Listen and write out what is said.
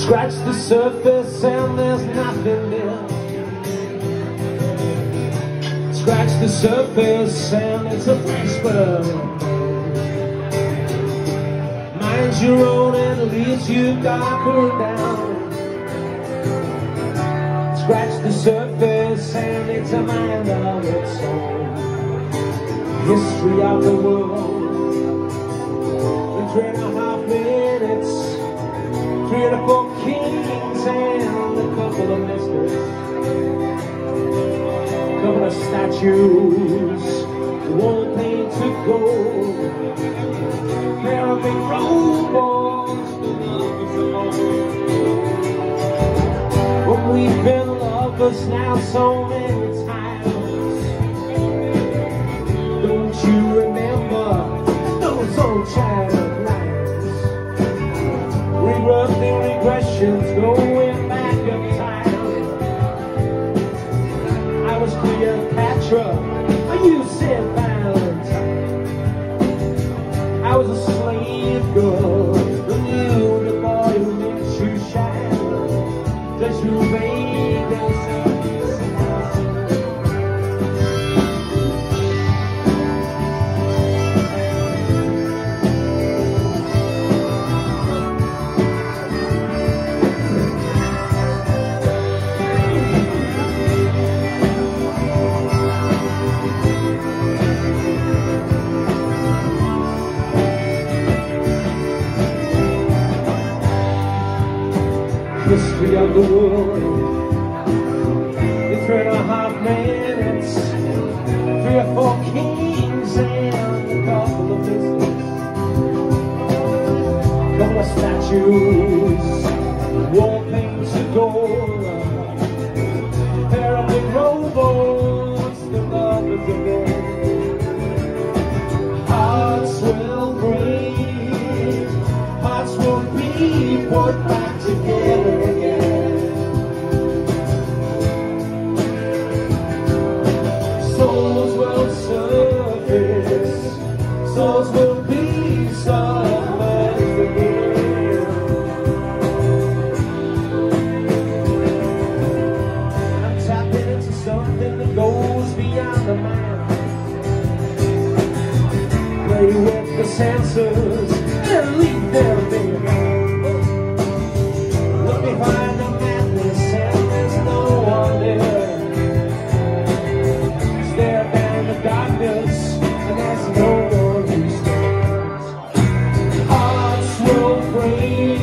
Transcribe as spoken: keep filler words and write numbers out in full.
Scratch the surface and there's nothing there. Scratch the surface and it's a fresh burn. Mind your own and it leaves you darker down. Scratch the surface and it's a mind of its own. History of the world in three and a half minutes. Three or four kings and a couple of misters, a couple of statues, one painted gold, pair of big robots, but we've been lovers now so many times. Don't you remember those old child nights? Rerunning regressions, going back in time. I was Cleopatra, you said Valentine. I was a slave girl, the new the boy who makes you shine. Does you make them history of the world in three and a half minutes. Three or four kings and a couple of misters, a couple of statues, war paints of gold, a pair of big robots, the lovers again. Hearts will break, hearts will be put back together. Souls will surface, souls will be submerged again. I'm tapping into something that goes beyond the mind. Play with the senses and leave them behind. Look behind the madness and there's no one there. Darkness, and there's no one who stands. Hearts will break.